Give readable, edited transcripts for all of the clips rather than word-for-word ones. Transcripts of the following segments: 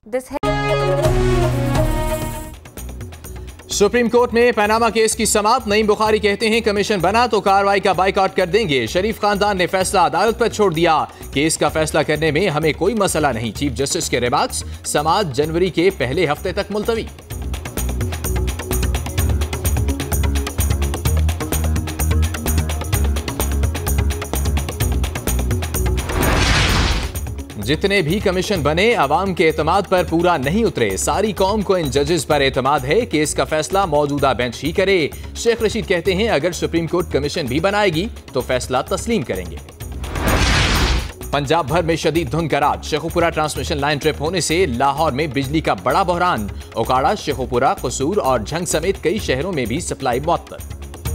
Supreme court में Panama case की समाअत। नईम बुखारी कहते हैं कमीशन बना तो कार्रवाई का बाइकआउट कर देंगे। शरीफ खानदान ने फैसला अदालत पर छोड़ दिया। केस का फैसला करने में हमें कोई मसला नहीं। चीफ जस्टिस के रिमार्क्स। समाअत जनवरी के पहले हफ्ते तक मुलतवी। जितने भी कमीशन बने अवाम के एतमाद पर पूरा नहीं उतरे। सारी कौम को इन जजेस पर एतमाद है। केस का फैसला मौजूदा बेंच ही करे। शेख रशीद कहते हैं अगर सुप्रीम कोर्ट कमीशन भी बनाएगी तो फैसला तस्लीम करेंगे। पंजाब भर में शदीद धुंध का राज। शेखुपुरा ट्रांसमिशन लाइन ट्रिप होने से लाहौर में बिजली का बड़ा बहरान। ओकाड़ा, शेखुपुरा, कसूर और झंग समेत कई शहरों में भी सप्लाई मुअत्तल।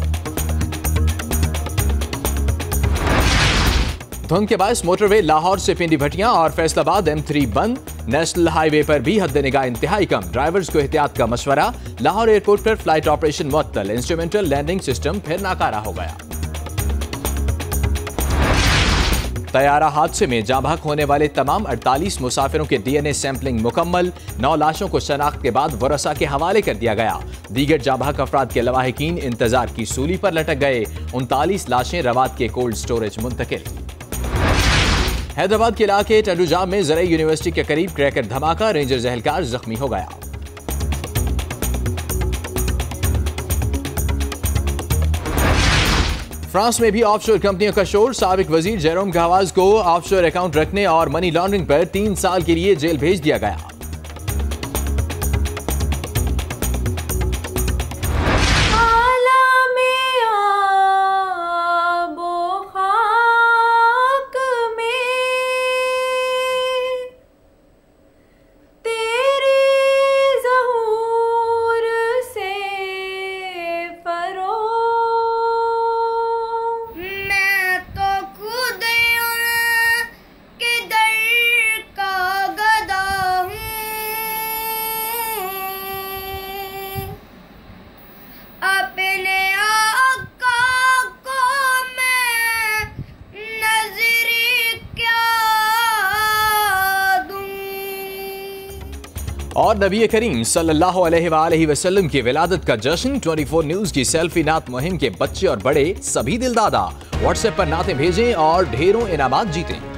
धुंध के बायस मोटरवे लाहौर से पिंडी भटियां और फैसलाबाद M3 बंद। नेशनल हाईवे पर भी हद निगाह इंतहाई कम। ड्राइवर्स को एहतियात का मशवरा। लाहौर एयरपोर्ट पर फ्लाइट ऑपरेशन मुअत्तल। इंस्ट्रूमेंटल लैंडिंग सिस्टम फिर नाकारा हो गया। तैयारा हादसे में जाँ बहक होने वाले तमाम 48 मुसाफिरों के DNA सैंपलिंग मुकम्मल। 9 लाशों को शनाख्त के बाद वरसा के हवाले कर दिया गया। दीगर जाँ बहक अफराद के लवाहिकीन इंतजार की सूली पर लटक गए। 39 लाशें रवात के कोल्ड स्टोरेज मुंतकिल। हैदराबाद के इलाके टंडुजाम में ज़राई यूनिवर्सिटी के करीब क्रैकर धमाका। रेंजर्स एहलकार जख्मी हो गया। फ्रांस में भी ऑफशोर कंपनियों का शोर। साबिक वजीर जेरोम गहवाज को ऑफशोर अकाउंट रखने और मनी लॉन्ड्रिंग पर 3 साल के लिए जेल भेज दिया गया। और नबी करीम सल्लल्लाहु अलैहि वसल्लम की विलादत का जश्न। 24 न्यूज की सेल्फी नात मुहिम के बच्चे और बड़े सभी दिलदादा व्हाट्सएप पर नातें भेजें और ढेरों इनामात जीतें।